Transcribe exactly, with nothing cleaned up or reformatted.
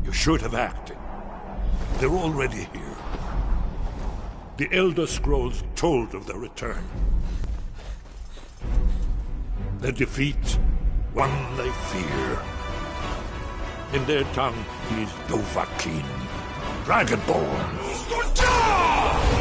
You should have acted. They're already here. The Elder Scrolls told of their return. Their defeat, one they fear. In their tongue, he is Dovahkiin, Dragonborn.